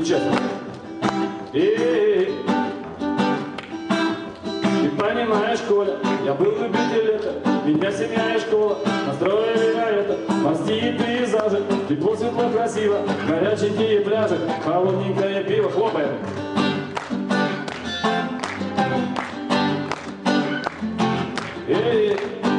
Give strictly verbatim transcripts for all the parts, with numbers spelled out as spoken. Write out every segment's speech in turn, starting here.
честно. И, ты понимаешь, Коля, я был любитель лета, меня семья и школа настроили на это. Мости пейзажи, тепло, светло, красиво, горяченькие пляжи, холодненькое пиво, хлопаем. И,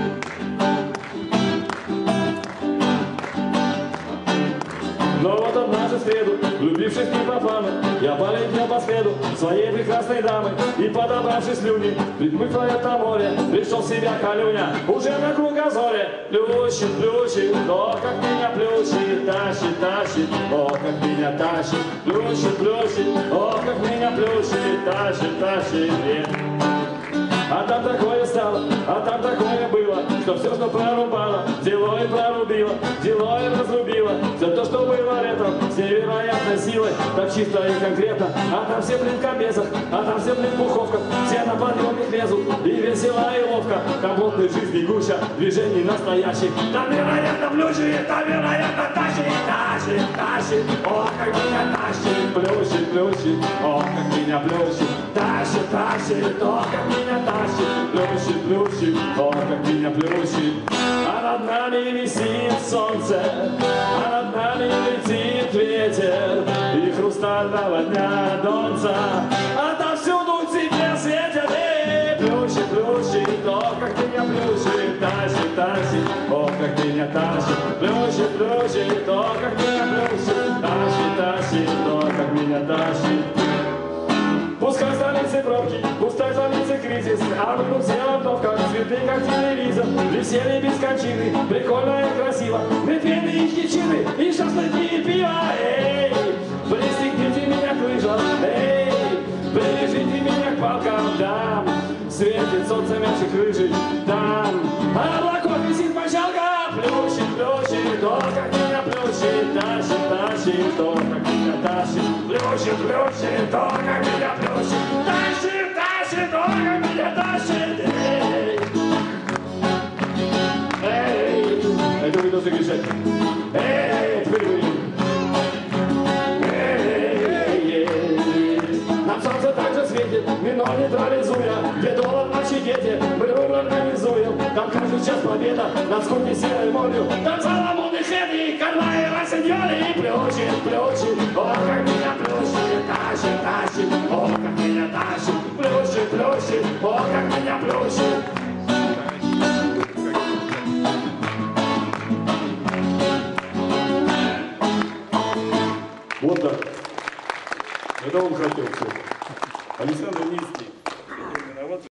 но вот однажды в среду, влюбившись не по фану, я полетел по следу своей прекрасной дамы. И, подобравшись слюни, припмыкла это море, пришел в себя Колюня, уже на кругозоре. Плющит, плющит, о, как меня плющит, тащит, тащит, о, как меня тащит. Плющит, плющит, о, как меня плющит, тащит, тащит. А там такое стало, а там такое было, что все, что прорубало, взяло и прорубило, взяло и разрубило. Все то, что было летом, с невероятной силой, так чисто и конкретно. А там все, блин, в комбезах, а там все, блин, в пуховках, все на подъемник лезут, и весело, и ловко. Там плотной жизни гуща, движений настоящих. Там вероятно плющит, там вероятно тащит, тащит, тащит, о, как меня тащит. Плющит, плющит, о, как меня плющит, тащит, тащит, о, как меня тащит. Плющит, плющит, о, как меня плющит. А над нами висит солнце, а над нами летит ветер, и хрустального дня донца отовсюду тебе светят. И плющит, плющит, о, как меня плющит, тащит, тащит, о, как меня тащит. Плющит, плющит, о, как меня плющит, тащит, тащит, о, как меня тащит. Пускай в столице пробки, пускай в столице кризис, а мы тут все в обновках, цветы как телевизор, веселье без кончины, прикольно и красиво, медведы и хищины, и шашлыки и пиво. Эй, пристегните меня к лыжам, эй, привяжите меня к палкам, там светит солнце мячик рыжий, там облаков висит мочалка. Плющит, плющит, о, как меня плющит, тащит, тащит, о, как меня тащит. Плющит, плющит, о, как меня плющит, тащит, тащит, о, как меня тащит. Эй, эй, это вы должны кричать. Эй, теперь вы. Эй, эй, нам солнце также светит, вино нейтрализуя, где доллар наши дети, мы рубль организуем. Там каждый час победа над скуки серой молью, там Соломон и Хеди, Карла и Рассеньоли. И плющит, плющит, о, как меня плющит, тащит, тащит, о, как меня тащит. Плющит, плющит, о, как меня плющит. Вот так. Это он хотел все. Александр Невский.